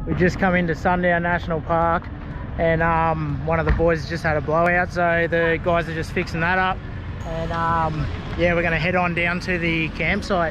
We just come into Sundown National Park, and one of the boys just had a blowout, so the guys are just fixing that up. And yeah, we're gonna head on down to the campsite.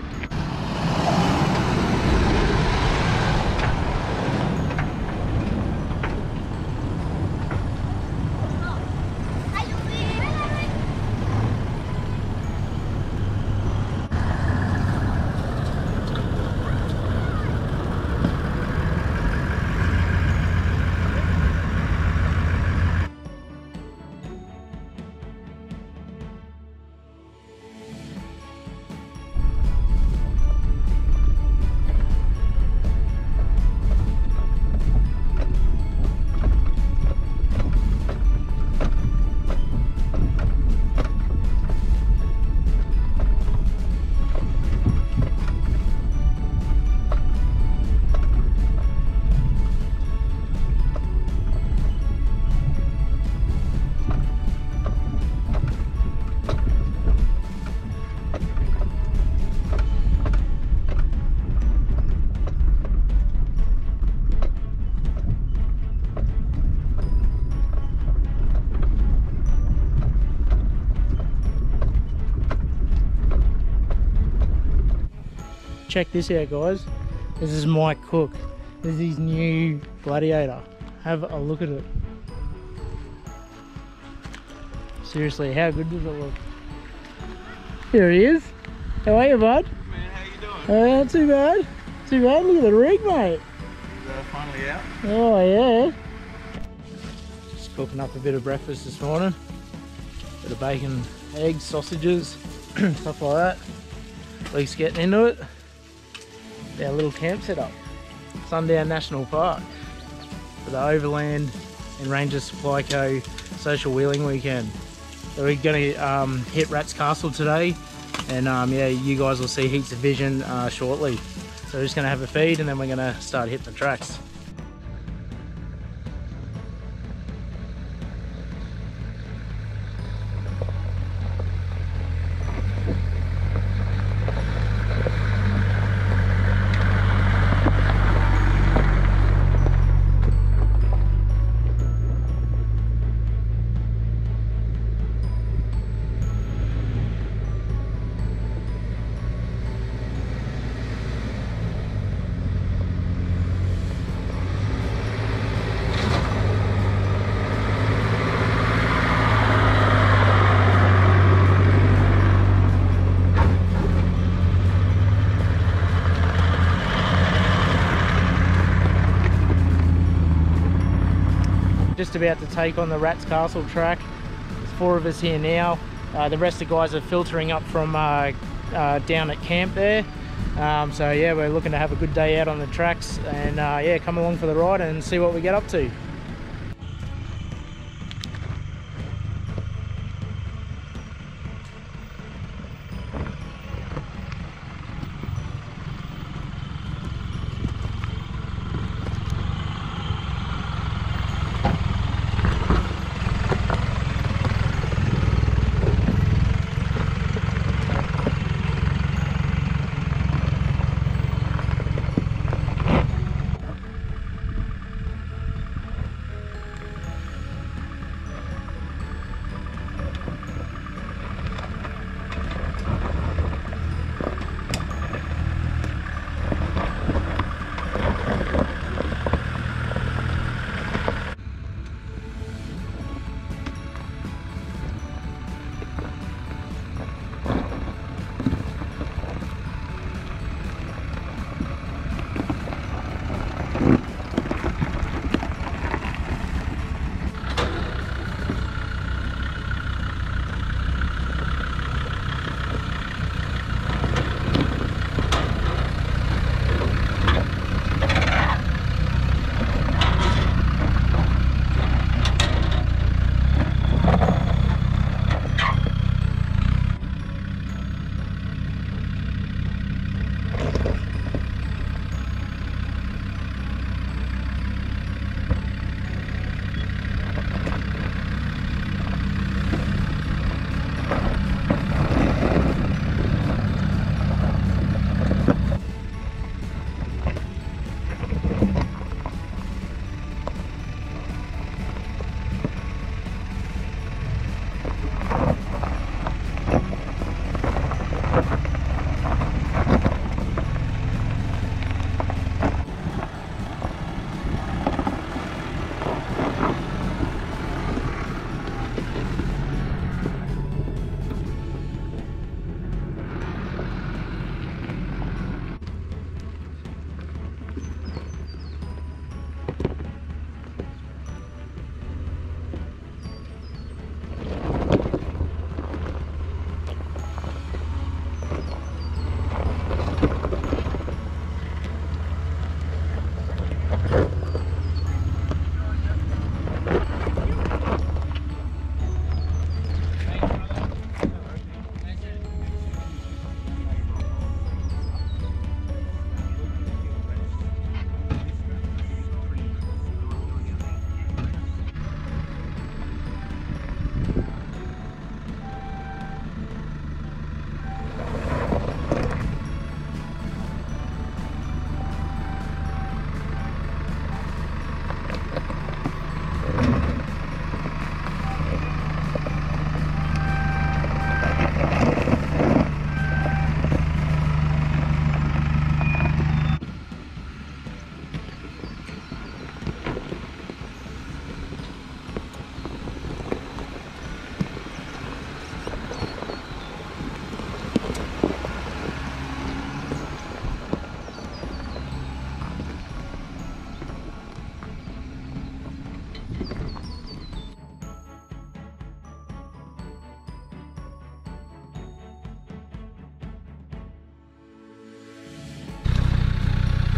Check this out, guys. This is Mike Cook. This is his new Gladiator. Have a look at it. Seriously, how good does it look? Here he is. How are you, bud? Good, man, how you doing? Not too bad. Too bad. Look at the rig, mate. Is finally out? Oh yeah. Just cooking up a bit of breakfast this morning. Bit of bacon, eggs, sausages, stuff like that. At least getting into it. Our little camp set up. Sundown National Park for the Overland and Rainger Supply Co social wheeling weekend. So we're going to hit Rats Castle today, and yeah, you guys will see heaps of vision shortly. So we're just going to have a feed, and then we're going to start hitting the tracks. Just about to take on the Rats Castle track. There's 4 of us here now. The rest of the guys are filtering up from down at camp there. So yeah, we're looking to have a good day out on the tracks, and yeah, come along for the ride and see what we get up to.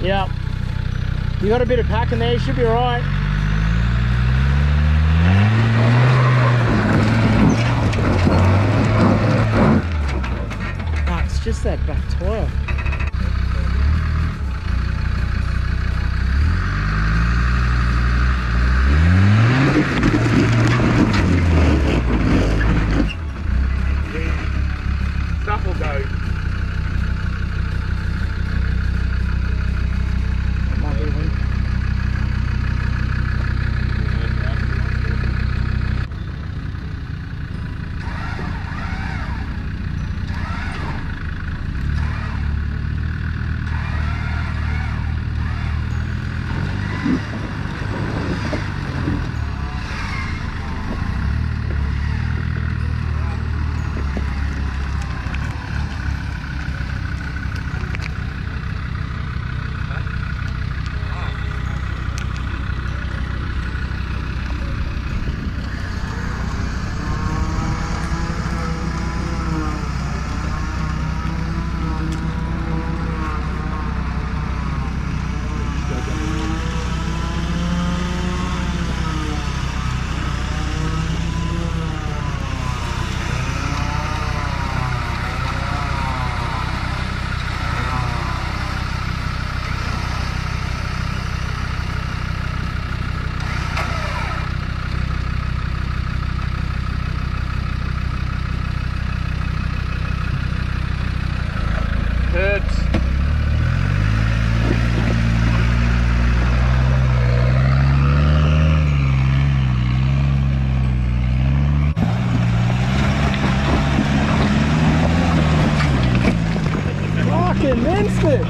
Yeah. You got a bit of pack in there, you should be alright. Ah, it's just that back tire. Stuff will go. Might be a win. Fucking minced it!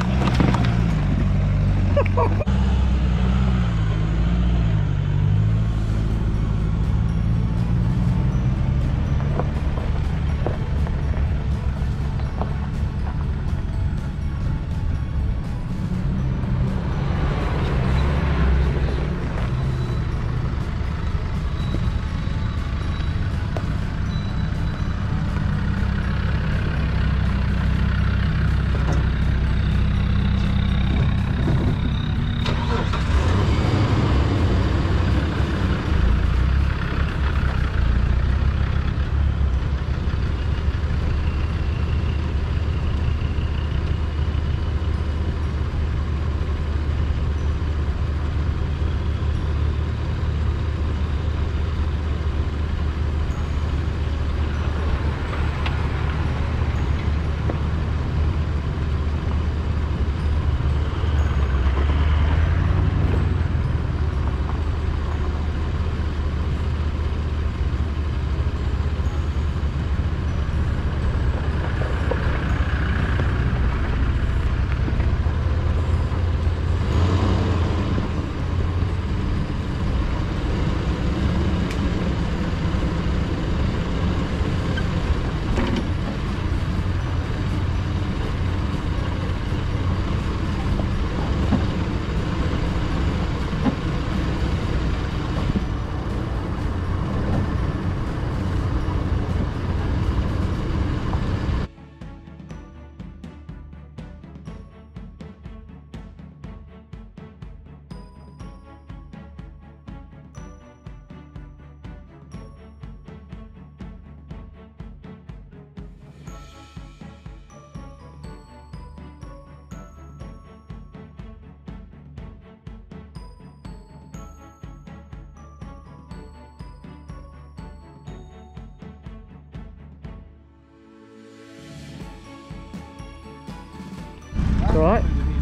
All right.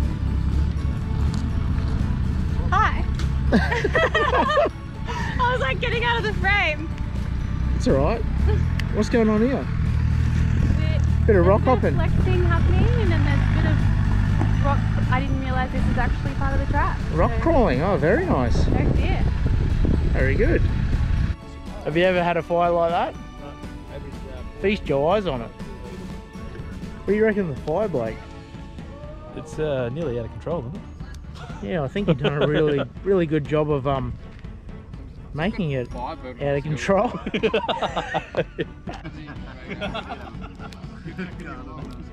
Hi. I was like getting out of the frame. It's all right. What's going on here? Bit of rock hopping. Flexing happening, and then there's a bit of rock. I didn't realise this is actually part of the track. Rock crawling. Oh, very nice. No fear. Very good. Have you ever had a fire like that? Feast your eyes on it. What do you reckon of the fire, Blake? It's nearly out of control, isn't it? Yeah, I think you've done a really good job of making it out of control.